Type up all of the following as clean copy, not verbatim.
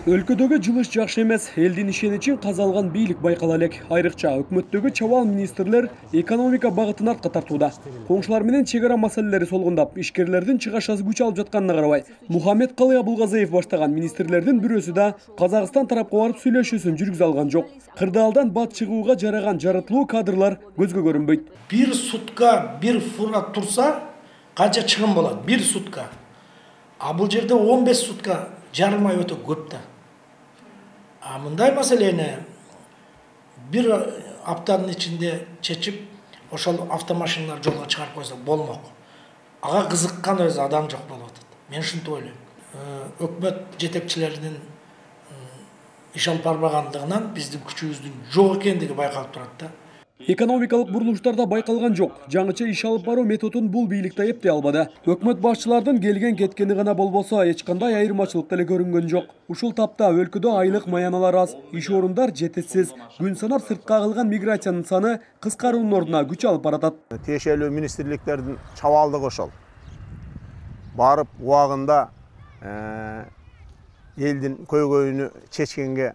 Өлкөдөгү жумуш жакшы эмес, элдин ишеничин казалган бийлик байкала элек. Айрыкча өкмөттөгү чабаал министрлер экономика багытын артка тартууда. Коңшулар менен чек ара маселелери солгундап, ишкерлердин чыгашасы күч алып жатканына карабай, Мухаммедкалый Абулгазиев баштаган министрлердин бирөөсү да Казакстан тарапка барып сүйлөшүүсүн жүргүзө алган жок. Кырдаалдан бат чыгууга жараган жарытлуу кадрлар көзгө көрүнбөйт. Bir sutка bir fırlat tursa kança çıkım болады? Bir sutка. А бул жерде 15 sutка жарым ай өтө көп да. А мындай маселени bir аптанын ичинде чечип, ошол автомашиналар жолго чыгарып койсо болмок. Ага кызыккан өзү адам жок болуп атат. Мен ушинтип ойлойм. Өкмөт жетекчилеринин иш алып барбагандыгынан биздин күчүбүздүн жок экендиги байкалып турат да. Экономикалык бурулуштарда байкалган жок. Жаңыча иш алып баруу методун бул бийликте эптей албады. Өкмөт башчылардын келген кеткени гана болбосо, эч кандай айырмачылык деле көрүнгөн жок. Ушул тапта өлкөдө айлык маяналар аз, иш орундар жетишсиз, күн санап сыртка агылган миграциянын саны кыскаруунун ордуна күч алып баратат. Тиешелүү министрликтердин чабаалдыгы ошол. Барып убагында элдин көйгөйүнү чечкенге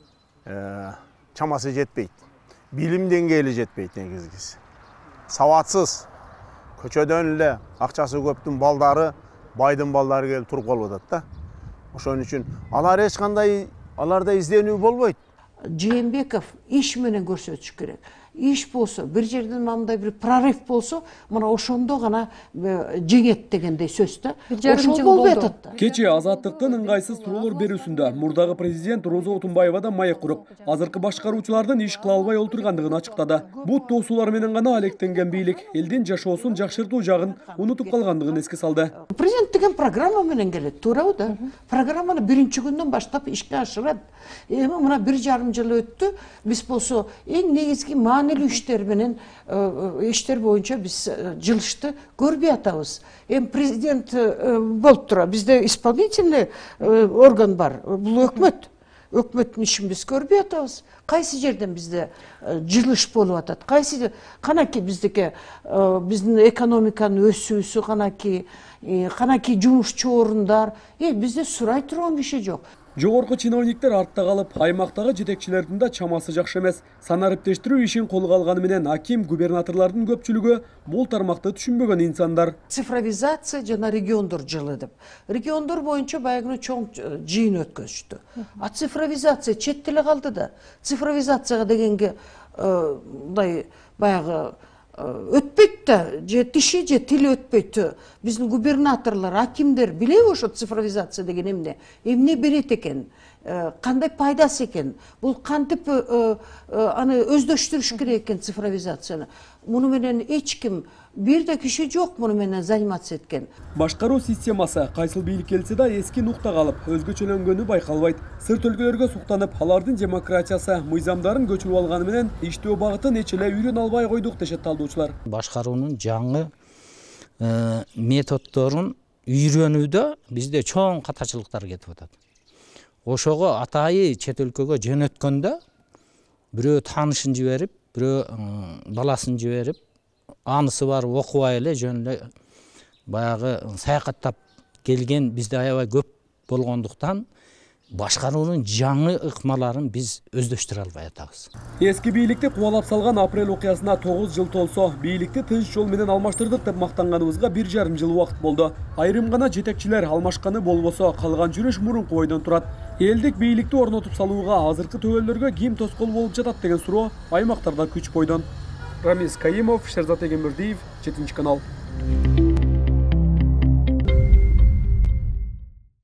чамасы жетпейт. Bilim dengeli жетпейт негизгиси. Сабатсыз, көчөдөн эле акчасы көптүн балдары, байдын балдары келип туруп калып атат да. Ошон үчүн алар эч кандай аларда изденүү болбойт. Жээнбеков иш менен көрсөтүш керек. Иш болсо, бир жерден мындай бир прорыв болсо, мына ошондо гана жеңет дегендей сөз да. Ошол болбой атат. Кечээ Азаттыктын ыңгайсыз туроолор берүүсүндө мурдагы президент Роза Отунбаева да маек куруп, азыркы башкаруучулардын иш кыла албай олтургандыгын ачыктады. Бут тоосуулар менен гана алектенген бийлик элдин жашоосун жакшыртуу жагын унутуп калгандыгын эске салды. Президент деген программа менен келет, туурабы да? Программаны биринчи күндөн баштап ишке ашырат. Эми мына 1,5 жыл өттү. Биз болсо эң негизги маанилүү иштер менен иштер боюнча биз жылышты көрбөй атабыз. Эми президент болуп тура, бизде исполнительный орган бар. Бул өкмөт. Өкмөттүн ишин биз көрбөй атабыз. Кайсы жерден бизде жылыш болуп атат? Кайсы канаки биздики биздин экономиканын өсүүсү канаки жумушчу орундар, бизде сурай турган киши жок. Жогорку чиновниктер артта калып, аймактагы жетекчилердин да чамасы жакшы эмес. Санариптештирүү ишин колго алганы менен аким, губернаторлордун көпчүлүгү бул тармакты түшүнбөгөн инсандар. Цифровизация жана региондор жылы деп. Региондор боюнча баягы чоң жыйын өткөзүштү. А цифровизация чет эле калды да. Цифровизацияга дегенге мындай баягы өтпөйт да, же тиши же тили өтпөйт. Биздин губернаторлор, акимдер билеби ошо цифровизация деген эмне берет экен, кандай пайдасы экен, бул кантип аны өздөштүрүш керек экен цифровизацияны. Муну менен эч ким бир да киши жок муну менен заниматься эткен. Башкаруу системасы кайсыл бийлик келсе да эски нукта калып, өзгөчөлөнгөнү байкалбайт. Сырт өлкөлөргө суктанып, алардын демократиясы, мыйзамдарын көчүрүп алганы менен иштөө багытын эч эле үйрөнө албай койдук дешет талдоочулар. Башкаруунун жаңы методдорун үйрөнүүдө бизде чоң катачылыктар кетип атат. Ошого атайы чет өлкөгө жөнөткөндө бирөө таанышын жиберип, бирөө баласын жиберип, анысы бар окубай эле жөн эле баягы саякаттап келген бизде аябай көп болгондуктан башкаруунун жаңы ыкмаларын биз өздөштүрө албай атабыз. Эски бийликти кубалап салган апрель окуясына 9 жыл толсо, бийликти тынч жол менен алмаштырдык деп мактанганыбызга 1,5 жыл убакыт болду. Айрым гана жетекчилер алмашканы болбосо, калган жүрүш мурунку бойдон турат. Элдик бийликти орнотуп салууга азыркы төбөлдөргө ким тоскоол болуп жатат деген суроо аймактарда күч бойдон. Рамиз Каимов, Шерзат Эгембердиев, 7 канал.